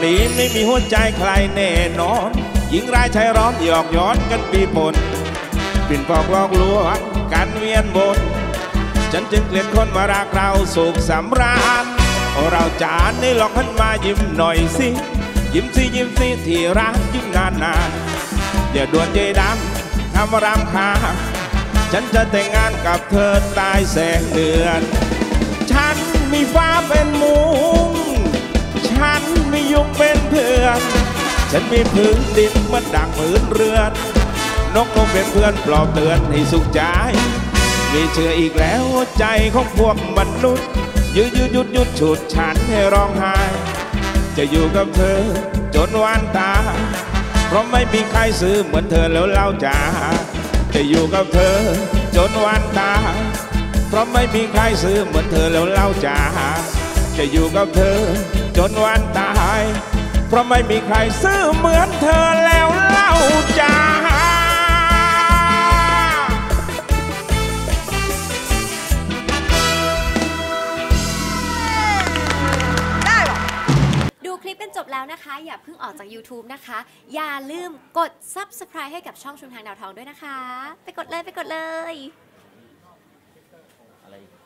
นี้ไม่มีหัวใจใครแน่นอนหญิงร้ายชายร้อนหยอกย้อนกันปีปนปิ่นปอกลอกลวงกันเวียนบนฉันจึงเกลียดคนมารักเราสุขสำราญเราจานนี่ลองหันมายิ้มหน่อยสิยิ้มสิยิ้มสิที่รักยิ้มนานๆอย่าด่วนใจดำทำรำคาญฉันจะแต่งงานกับเธอใต้แสงเดือนฉันมีฟ้าเป็นมุ้งฉันมียุงเป็นเพื่อนฉันมีพื้นดินเหมือนดังพื้นเรือนนกเป็นเพื่อนปลอบเตือนให้สุขใจมีเชื่ออีกแล้วใจของพวกมนุษย์หยุดฉุดฉันให้ร้องไห้จะอยู่กับเธอจนวันตายเพราะไม่มีใครซื้อเหมือนเธอแล้วเล่าจ๋าจะอยู่กับเธอจนวันตายเพราะไม่มีใครซื้อเหมือนเธอแล้วเล่าจ๋าจะอยู่กับเธอจนวันตายเพราะไม่มีใครซื้อเหมือนเธอแล้วเล่าจ๋าคลิปกันจบแล้วนะคะอย่าเพิ่งออกจาก YouTube นะคะอย่าลืมกด Subscribe ให้กับช่องชุมทางดาวทองด้วยนะคะไปกดเลย